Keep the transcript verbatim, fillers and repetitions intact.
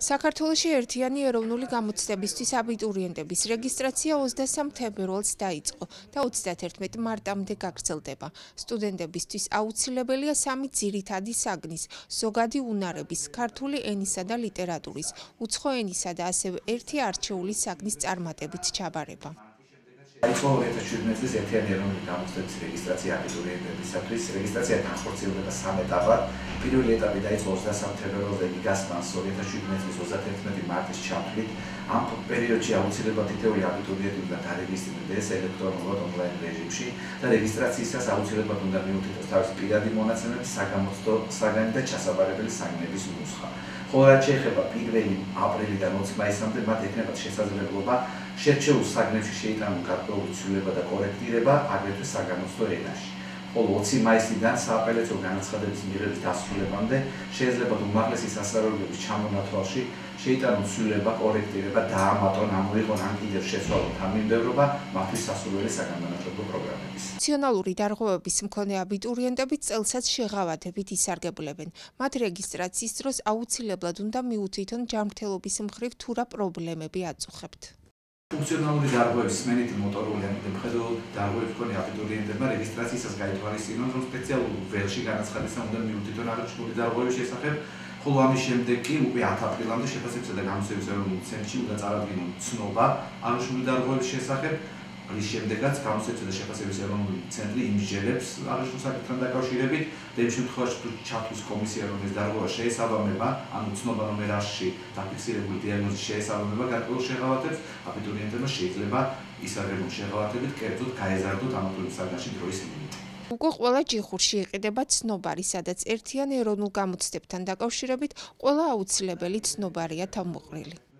საქართველოში ერთიანი ეროვნული გამოცდებისთვის აბიტურიენტების რეგისტრაცია ოცდასამ თებერვალს დაიწყო და ოცდაათერთმეტი მარტამდე გაგრძელდება. სტუდენტებისთვის აუცილებელია სამი ძირითადი საგნის, ზოგადი უნარების, ქართული ენისა და ლიტერატურის, უცხო ენისა და ასევე ერთი არჩეული საგნის წარმატებით ჩაბარება. დაიწყო ორი ათას შვიდმეტი წლის ერთიანი ეროვნული გამოცდების რეგისტრაცია აბიტურიენტებისათვის. რეგისტრაცია განხორციელდება სამ ეტაპად. პირველი ეტაპი დაიწყო ოცდასამ თებერვალზე, გასტანს ორი ათას შვიდმეტი წლის ოცდაათერთმეტი მარტის ჩათვლით. ამ პერიოდში აუცილებლად თითოეული აბიტურიენტი უნდა დარეგისტრირდეს ელექტრონულად ონლაინ რეჟიმში და რეგისტრაციისას აუცილებლად უნდა მიუთითოს თავისი პირადი მონაცემები, საგამოცდო საგანი და ჩასაბარებელი საგნების ნუსხა. ხოლო რაც შეეხება პირველი აპრილიდან ოცი მაისამდე მათ ექნებათ შესაძლებლობა შერჩეულ საგნებში შეიტანონ გარკვეული ცვლილება და კორექტირება აგრეთვე საგამოცდო ენაში. ხოლო ოცი მაისიდან სააპელაციო განაცხადების მიღების დასრულებამდე შეიძლება უმაღლესი სასწავლებლების ჩამონათვალში შეიტანონ ცვლილება, კორექტირება, დაამატონ, ამოიღონ ან კიდევ შეცვალონ თანმიმდევრობა მათთვის სასურველი საგანმანათლებლო პროგრამების. ნაციონალური დარღვევების მქონე აბიტურიენტები წელსაც შეღავათებით ისარგებლებენ. მათ რეგისტრაციის დროს აუცილებლად უნდა მიუთითონ ჯანმრთელობის მხრივ თუ რა პრობლემები აწუხებთ. ფუნქციონალური დარღვევის სმენით მოტორული ან მხედველობითი დარღვევის მქონე აბიტურიენტებმა რეგისტრაციისას გაითვალისწინონ, რომ სპეციალურ ველში განაცხადისა უნდა მიუთითონ აღნიშნული დარღვევის შესახებ. ხოლო ამის შემდეგ კი უკვე ათი აპრილამდე შეფასებისა და განათლების ეროვნულ ცენტრში უნდა წარადგინონ ცნობა აღნიშნული დარღვევის შესახებ. რის შემდეგაც განათლებისა და შეფასების ეროვნული ცენტრი იმსჯელებს აღნიშნულ საკითხთან დაკავშირებით და იმ შემთხვევაში თუ ჩათვლის კომისია, რომ ეს დარღვევა შეესაბამება, ანუ ცნობა ნომერ ასში დაფიქსირებული დიაგნოზის შეესაბამება გარკვეულ შეღავათებს, აბიტურიენტებმა შეიძლება ისარგებლონ შეღავათებით, კერძოდ გაეზარდოთ ამათობის საგანში დროის ლიმიტი. უკვე ყველა ჯიხურში იყიდება ცნობარი, სადაც ერთიან ეროვნულ გამოცდებთან დაკავშირებით ყველა აუცილებელი ცნობარია თავმოყრილი.